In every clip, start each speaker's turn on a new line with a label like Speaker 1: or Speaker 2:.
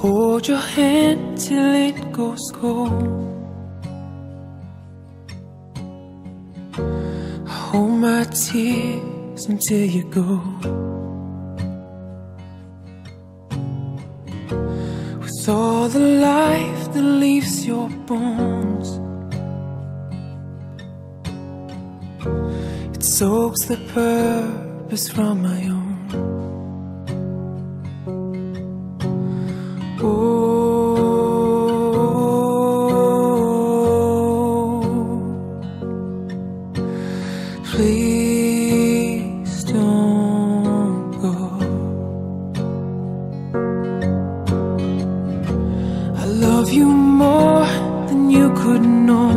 Speaker 1: hold your hand till it goes cold. I hold my tears until you go. With all the life that leaves your bones, it soaks the purpose from my own. Please don't go. I love you more than you could know.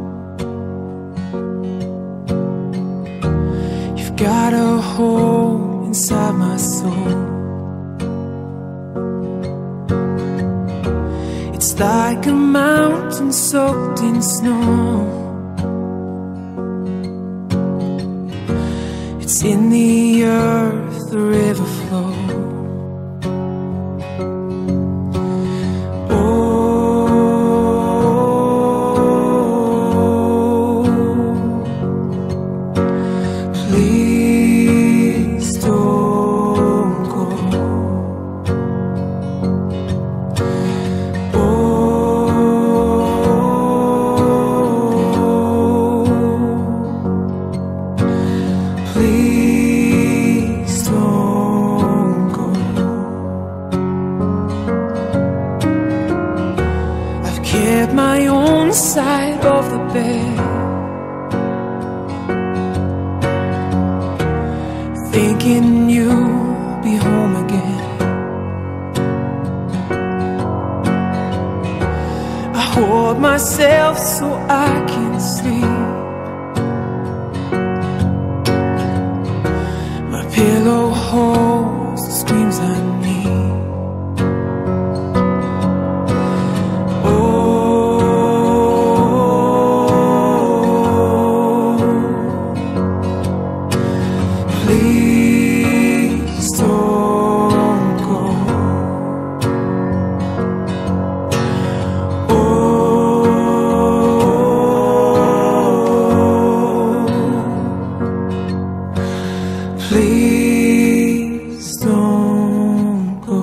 Speaker 1: You've got a hole inside my soul. It's like a mountain soaked in snow. It's in the earth, the river flows. Oh, please don't go. Please don't go. I've kept my own side of the bed, thinking you'll be home again. I hold myself so I can sleep. Pillow holds the screams I need. Oh, please don't go. Oh, please don't go.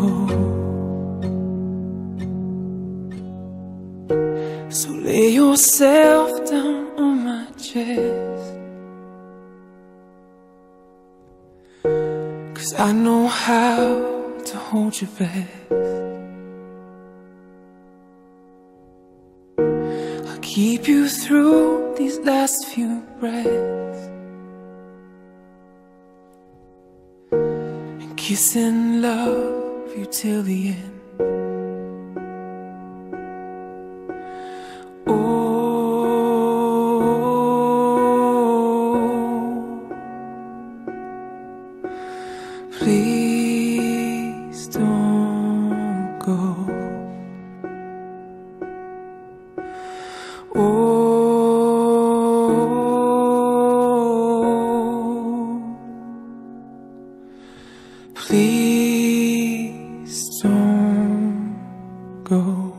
Speaker 1: So lay yourself down on my chest, 'cause I know how to hold you best. I'll keep you through these last few breaths, kiss and love you till the end. Oh, please don't go. Please don't go.